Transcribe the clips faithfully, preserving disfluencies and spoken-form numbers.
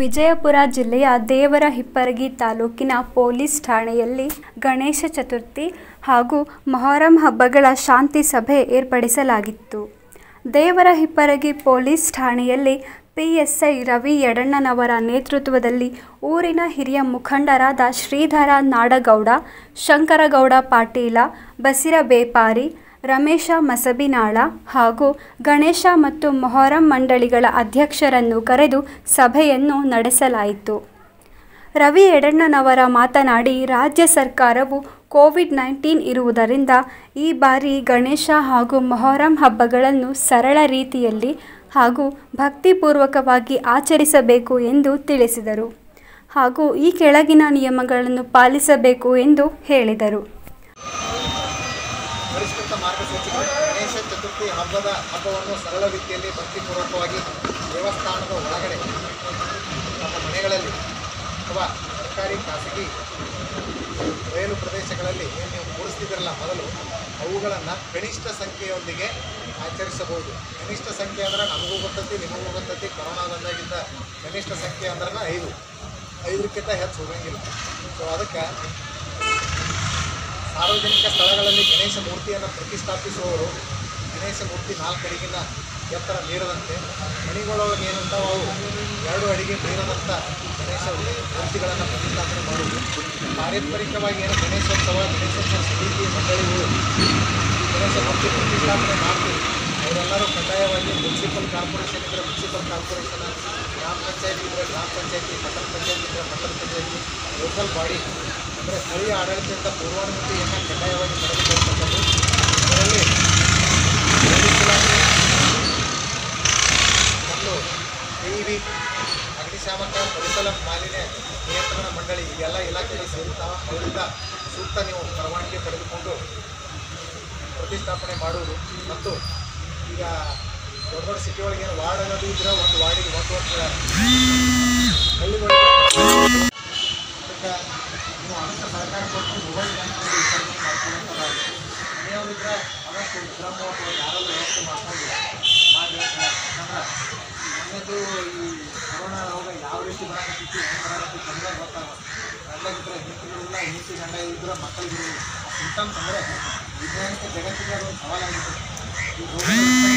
ವಿಜಯಪುರ ಜಿಲ್ಲೆಯ ದೇವರಹಿಪ್ಪರಗಿ ತಾಲೂಕಿನ ಪೊಲೀಸ್ ಠಾಣೆಯಲ್ಲಿ ಗಣೇಶ ಚತುರ್ಥಿ ಹಾಗೂ ಮೊಹರಂ ಹಬ್ಬಗಳ ಶಾಂತಿ ಸಭೆ ಏರ್ಪಡಿಸಲಾಗಿತ್ತು. ದೇವರಹಿಪ್ಪರಗಿ ಪೊಲೀಸ್ ಠಾಣೆಯಲ್ಲಿ ಪಿಎಸ್ಐ ರವಿ ಯಡಣ್ಣನವರ ನೇತೃತ್ವದಲ್ಲಿ ಊರಿನ ಹಿರಿಯ ಮುಖಂಡರಾದ ಶ್ರೀಧರ ನಾಡಗೌಡ, ಶಂಕರಗೌಡ ಪಾಟೀಲ, ಬಸಿರ ಬೇಪಾರಿ, ರಮೇಶ ಮಸಬಿನಾಳ ಹಾಗೂ ಗಣೇಶ ಮತ್ತು ಮೊಹರಂ ಮಂಡಳಿಗಳ ಅಧ್ಯಕ್ಷರನ್ನು ಕರೆದು ಸಭೆಯನ್ನು ನಡೆಸಲಾಯಿತು. ರವಿ ಯಡಣ್ಣನವರ ಮಾತನಾಡಿ, ರಾಜ್ಯ ಸರ್ಕಾರವು ಕೋವಿಡ್ ನೈನ್ಟೀನ್ ಇರುವುದರಿಂದ ಈ ಬಾರಿ ಗಣೇಶ ಹಾಗೂ ಮೊಹರಂ ಹಬ್ಬಗಳನ್ನು ಸರಳ ರೀತಿಯಲ್ಲಿ ಹಾಗೂ ಭಕ್ತಿಪೂರ್ವಕವಾಗಿ ಆಚರಿಸಬೇಕು ಎಂದು ತಿಳಿಸಿದರು. ಹಾಗೂ ಈ ಕೆಳಗಿನ ನಿಯಮಗಳನ್ನು ಪಾಲಿಸಬೇಕು ಎಂದು ಹೇಳಿದರು. ಪರಿಷ್ಕೃತ ಮಾರ್ಗಸೂಚಿಗಳು. ಗಣೇಶ ಚತುರ್ಥಿ ಹಬ್ಬದ ಹಬ್ಬವನ್ನು ಸರಳ ರೀತಿಯಲ್ಲಿ ಭಕ್ತಿಪೂರ್ವಕವಾಗಿ ದೇವಸ್ಥಾನದ ಒಳಗಡೆ, ನಮ್ಮ ಮನೆಗಳಲ್ಲಿ ಅಥವಾ ಸರ್ಕಾರಿ ಖಾಸಗಿ ಬಯಲು ಪ್ರದೇಶಗಳಲ್ಲಿ ಏನು ನೀವು ಕೂಡಿಸ್ತಿದ್ದೀರಲ್ಲ ಮೊದಲು, ಅವುಗಳನ್ನು ಕನಿಷ್ಠ ಸಂಖ್ಯೆಯೊಂದಿಗೆ ಆಚರಿಸಬಹುದು. ಕನಿಷ್ಠ ಸಂಖ್ಯೆ ಅಂದ್ರೆ ನಮಗೂ ಗೊತ್ತೈತಿ, ನಿಮಗೂ ಗೊತ್ತೈತಿ. ಕೊರೋನಾ ಬಂದಾಗಿದ್ದ ಕನಿಷ್ಠ ಸಂಖ್ಯೆ ಅಂದ್ರೆ ಐದು ಐದಕ್ಕಿಂತ ಹೆಚ್ಚು ಹೋಗಂಗಿಲ್ಲ. ಸೊ ಅದಕ್ಕೆ ಸಾರ್ವಜನಿಕ ಸ್ಥಳಗಳಲ್ಲಿ ಗಣೇಶ ಮೂರ್ತಿಯನ್ನು ಪ್ರತಿಷ್ಠಾಪಿಸುವವರು ಗಣೇಶ ಮೂರ್ತಿ ನಾಲ್ಕು ಅಡಿಗಿನ ಎತ್ತರ ಮೀರದಂತೆ, ಮನೆಗಳೊಳಗೆ ಏನಂತಾವ ಅವು ಎರಡು ಅಡಿಗೆ ಮೀರದಂಥ ಗಣೇಶ ಮೂರ್ತಿಗಳನ್ನು ಪ್ರತಿಷ್ಠಾಪನೆ ಮಾಡುವುದು. ಪಾರಂಪರಿಕವಾಗಿ ಏನು ಗಣೇಶೋತ್ಸವ ಗಣೇಶೋತ್ಸವ ಸಮಿತಿ ಮಂಡಳಿಗಳು ಗಣೇಶ ಮೂರ್ತಿ ಪ್ರತಿಷ್ಠಾಪನೆ ಮಾಡ್ತೀವಿ. ಅವರೆಲ್ಲರೂ ಕಡ್ಡಾಯವಾಗಿ ಮುನ್ಸಿಪಲ್ ಕಾರ್ಪೊರೇಷನ್ ಇದ್ದರೆ ಮುನ್ಸಿಪಲ್ ಕಾರ್ಪೊರೇಷನ್, ಗ್ರಾಮ ಪಂಚಾಯತಿ ಇದ್ದರೆ ಗ್ರಾಮ ಪಂಚಾಯತಿ, ಪಟ್ಟಣ ಪಂಚಾಯತಿ ಇದ್ದರೆ ಪಟ್ಟಣ ಪಂಚಾಯತಿ, ಲೋಕಲ್ ಬಾಡಿ ಅಂದರೆ ಸ್ಥಳೀಯ ಆಡಳಿತದಿಂದ ಪೂರ್ವಾನುಮತಿಯನ್ನು ಕಡ್ಡಾಯವಾಗಿ ಪಡೆದುಕೊಳ್ಳತಕ್ಕದ್ದು. ಇದರಲ್ಲಿ ಪೊಲೀಸ್ ಇಲಾಖೆ ಮತ್ತು ಕೆ ಇ ಬಿ, ಅಗ್ನಿಶಾಮಕ, ಪರಿಸರ ಮಾಲಿನ್ಯ ನಿಯಂತ್ರಣ ಮಂಡಳಿ ಇವೆಲ್ಲ ಇಲಾಖೆಗಳು ಸೇರುತ್ತಾವೆ. ಅವರಿಂದ ಸೂಕ್ತ ನೀವು ಪರವಾನಗಿ ಪಡೆದುಕೊಂಡು ಪ್ರತಿಷ್ಠಾಪನೆ ಮಾಡುವುದು. ಮತ್ತು ಈಗ ದೊಡ್ಡ ದೊಡ್ಡ ಸಿಟಿ ಒಳಗೆ ಏನು ವಾರ್ಡ್ ಅನ್ನೋದು ಇದ್ರೆ ಒಂದು ವಾರ್ಡಿಗೆ ಒಂದು ವರ್ಷ ಹಳ್ಳಿಗಳಿಗೆ ಅದಕ್ಕೆ ನೀವು ಅದಕ್ಕೆ ಸಹಕಾರ ಕೊಟ್ಟು ಮೊಬೈಲ್ ಬ್ಯಾಂಕ್ನಲ್ಲಿ ವಿತರಣೆ ಮಾಡ್ಕೊಳ್ಳೋಂಥದ್ದಾಗಿ ಮನೆಯವರಿದ್ರೆ ಅದಷ್ಟು ವಿಶ್ರಾಮ ಯಾರೆಲ್ಲ ವ್ಯವಸ್ಥೆ ಮಾಡ್ಕೊಂಡು ಮಾಡಿ. ಯಾಕಂದ್ರೆ ಮೊನ್ನೆದು ಈ ಕೊರೋನಾ ರೋಗ ಯಾವ ರೀತಿ ಬರಾಕತ್ತಿತ್ತು, ಹೆಂಗೆ ಬರಾಕತ್ತಿತ್ತು ಅಂದ್ರೆ ಗೊತ್ತಾಗೋದು. ಗಂಡಗಿದ್ರೆ ಹೆಂಡತಿಗಳಿಲ್ಲ, ಹೆಂಡತಿ ಗಂಡ ಇದ್ರೆ ಮಕ್ಕಳಿಗಿರಲಿಲ್ಲ. ಆ ಸಿಂಟಮ್ಸ್ ಅಂದರೆ ವಿಜ್ಞಾನಿಕ ಜಗತ್ತಿಗೆ ಅದೊಂದು ಸವಾಲಾಗಿತ್ತು. ಈ ರೋಗ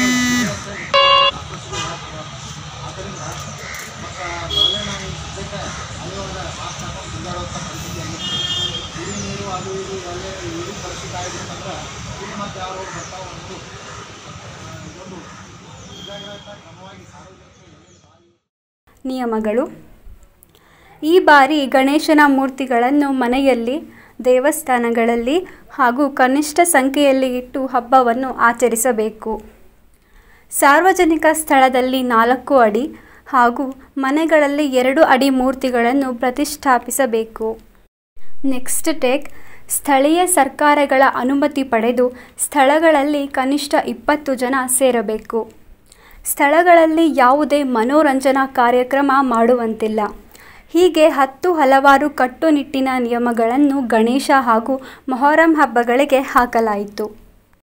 ಆದ್ದರಿಂದ ಮತ್ತು ಮೊದಲೇ ನಾವು ಸದ್ಯಕ್ಕೆ ಅಲ್ಲಿವಾಗ ಮಾಸ್ಕ್ ಹಾಕೊಂಡು ತಿಂದಾಡುವಂಥ ಪರಿಸ್ಥಿತಿ ಆಗಿತ್ತು. ಕುಡಿ ನೀರು ಅದು ಇದು ಒಳ್ಳೆ ಇದು ಪರಿಸ್ಥಿತಿ ಆಗಿತ್ತಂದ್ರೆ ಇಲ್ಲಿ ಮತ್ತು ಯಾವ ರೋಗ ಬರ್ತಾವ ಅನ್ನೋದು ಇದೊಂದು ಮುಂಜಾಗ್ರತಾ ಕ್ರಮವಾಗಿ ಸಾರ್ವಜನಿಕ ನಿಯಮಗಳು. ಈ ಬಾರಿ ಗಣೇಶನ ಮೂರ್ತಿಗಳನ್ನು ಮನೆಯಲ್ಲಿ, ದೇವಸ್ಥಾನಗಳಲ್ಲಿ ಹಾಗೂ ಕನಿಷ್ಠ ಸಂಖ್ಯೆಯಲ್ಲಿ ಇಟ್ಟು ಹಬ್ಬವನ್ನು ಆಚರಿಸಬೇಕು. ಸಾರ್ವಜನಿಕ ಸ್ಥಳದಲ್ಲಿ ನಾಲ್ಕು ಅಡಿ ಹಾಗೂ ಮನೆಗಳಲ್ಲಿ ಎರಡು ಅಡಿ ಮೂರ್ತಿಗಳನ್ನು ಪ್ರತಿಷ್ಠಾಪಿಸಬೇಕು. ನೆಕ್ಸ್ಟ್ ಟೇಕ್ ಸ್ಥಳೀಯ ಸರ್ಕಾರಗಳ ಅನುಮತಿ ಪಡೆದು ಸ್ಥಳಗಳಲ್ಲಿ ಕನಿಷ್ಠ ಇಪ್ಪತ್ತು ಜನ ಸೇರಬೇಕು. ಸ್ಥಳಗಳಲ್ಲಿ ಯಾವುದೇ ಮನೋರಂಜನಾ ಕಾರ್ಯಕ್ರಮ ಮಾಡುವಂತಿಲ್ಲ. ಹೀಗೆ ಹತ್ತು ಹಲವಾರು ಕಟ್ಟುನಿಟ್ಟಿನ ನಿಯಮಗಳನ್ನು ಗಣೇಶ ಹಾಗೂ ಮೊಹರಂ ಹಬ್ಬಗಳಿಗೆ ಹಾಕಲಾಯಿತು.